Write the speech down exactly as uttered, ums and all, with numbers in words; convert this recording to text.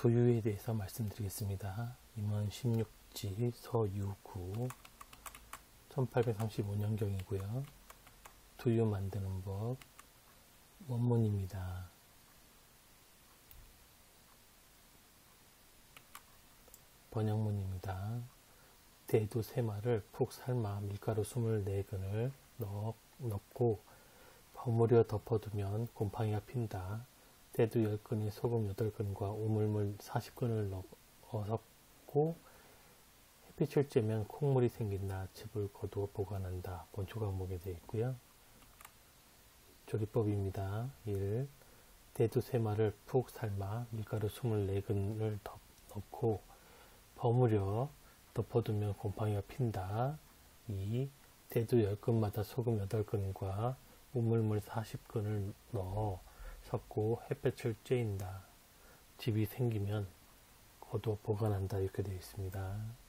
두유에 대해서 말씀드리겠습니다. 임원 십육지 서유구 천팔백삼십오 년경이고요. 두유 만드는 법 원문입니다. 번역문입니다. 대두 세 마를 푹 삶아 밀가루 이십사 근을 넣, 넣고 버무려 덮어두면 곰팡이가 핀다. 대두 십 근에 소금 여덟 근과 우물물 사십 근을 넣었고 햇빛을 쬐면 콩물이 생긴다. 즙을 거두어 보관한다. 본초 과목에 되어 있고요. 조리법입니다. 일. 대두 세 마를 푹 삶아 밀가루 이십사 근을 덮, 넣고 버무려 덮어두면 곰팡이가 핀다. 이. 대두 십 근마다 소금 여덟 근과 우물물 사십 근을 넣어 섞고 햇볕을 쬐인다. 즙이 생기면 거두어 보관한다. 이렇게 되어 있습니다.